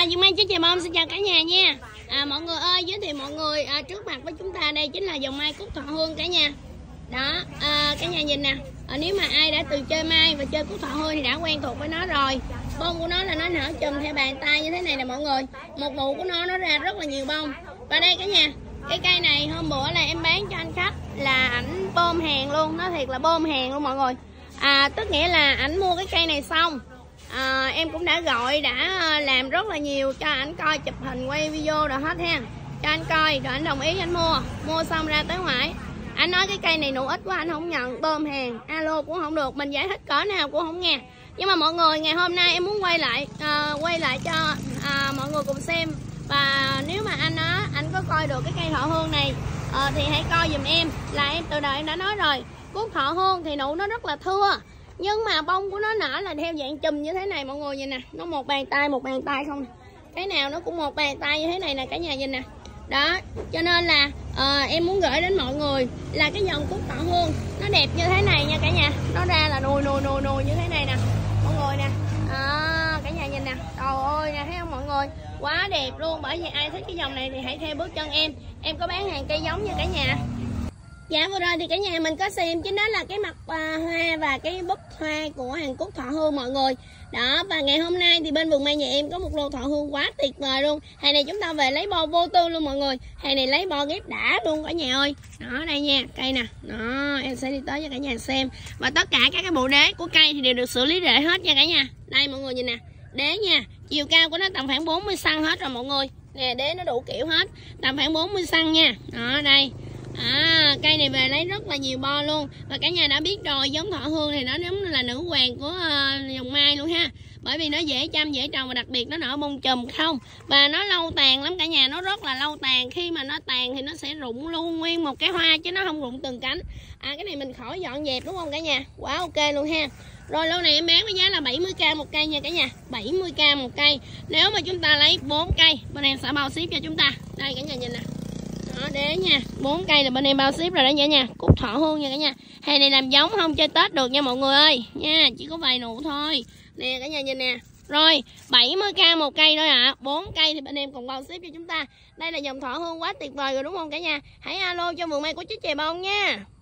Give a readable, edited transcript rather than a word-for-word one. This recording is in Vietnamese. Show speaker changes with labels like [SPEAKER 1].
[SPEAKER 1] Dương Mai chú chào bông, xin chào cả nhà nha. Mọi người ơi, giới thiệu mọi người trước mặt với chúng ta đây chính là dòng mai cúc thọ hương cả nhà. Đó, cả nhà nhìn nè. Nếu mà ai đã từng chơi mai và chơi cúc thọ hương thì đã quen thuộc với nó rồi. Bông của nó là nó nở chùm theo bàn tay như thế này nè mọi người. Một vụ của nó ra rất là nhiều bông. Và đây cả nhà, cái cây này hôm bữa là em bán cho anh khách là ảnh bơm hàng luôn, nó thiệt là bơm hàng luôn mọi người. Tức nghĩa là ảnh mua cái cây này xong, em cũng đã gọi, đã làm rất là nhiều cho ảnh coi, chụp hình quay video rồi hết ha, cho anh coi rồi anh đồng ý anh mua xong ra tới ngoài anh nói cái cây này nụ ít quá anh không nhận, bơm hàng, alo cũng không được, mình giải thích cỡ nào cũng không nghe. Nhưng mà mọi người, ngày hôm nay em muốn quay lại cho mọi người cùng xem. Và nếu mà anh có coi được cái cây thọ hương này thì hãy coi giùm em, là em từ đời em đã nói rồi, cúc thọ hương thì nụ nó rất là thưa, nhưng mà bông của nó nở là theo dạng chùm như thế này mọi người nhìn nè, nó một bàn tay không, cái nào nó cũng một bàn tay như thế này nè cả nhà nhìn nè. Đó, cho nên là em muốn gửi đến mọi người là cái dòng cúc thọ hương nó đẹp như thế này nha cả nhà, nó ra là nùi như thế này nè mọi người nè. Cả nhà nhìn nè, trời ơi nè, thấy không mọi người, quá đẹp luôn. Bởi vì ai thích cái dòng này thì hãy theo bước chân em có bán hàng cây giống nha cả nhà. Dạ vừa rồi thì cả nhà mình có xem chính đó là cái mặt hoa và cái búp hoa của hàng cúc thọ hương mọi người. Đó, và ngày hôm nay thì bên vườn mai nhà em có một lô thọ hương quá tuyệt vời luôn. Hàng này chúng ta về lấy bo vô tư luôn mọi người. Hàng này lấy bo ghép đã luôn cả nhà ơi. Đó đây nha, cây nè. Đó, em sẽ đi tới cho cả nhà xem. Và tất cả các cái bộ đế của cây thì đều được xử lý rễ hết nha cả nhà. Đây mọi người nhìn nè, đế nha, chiều cao của nó tầm khoảng 40 cm hết rồi mọi người. Nè, đế nó đủ kiểu hết, tầm khoảng 40 cm nha. Đó đây. Cây này về lấy rất là nhiều bo luôn. Và cả nhà đã biết rồi, giống thọ hương thì nó giống là nữ hoàng của dòng mai luôn ha. Bởi vì nó dễ chăm, dễ trồng và đặc biệt nó nở bông chùm không. Và nó lâu tàn lắm cả nhà, nó rất là lâu tàn. Khi mà nó tàn thì nó sẽ rụng luôn nguyên một cái hoa chứ nó không rụng từng cánh. Cái này mình khỏi dọn dẹp đúng không cả nhà, quá ok luôn ha. Rồi lô này em bán với giá là 70k một cây nha cả nhà, 70k một cây. Nếu mà chúng ta lấy 4 cây, bên em sẽ bao ship cho chúng ta. Đây cả nhà nhìn nè. Đó, đế nha, 4 cây là bên em bao ship rồi đó nha, cúc thọ hương nha cả nhà. Hàng này làm giống không chơi Tết được nha mọi người ơi nha, chỉ có vài nụ thôi. Nè cả nhà nhìn nè. Rồi 70k một cây thôi ạ. 4 cây thì bên em còn bao ship cho chúng ta. Đây là dòng thọ hương quá tuyệt vời rồi đúng không cả nhà. Hãy alo cho vườn mai của chú Chè Bông nha.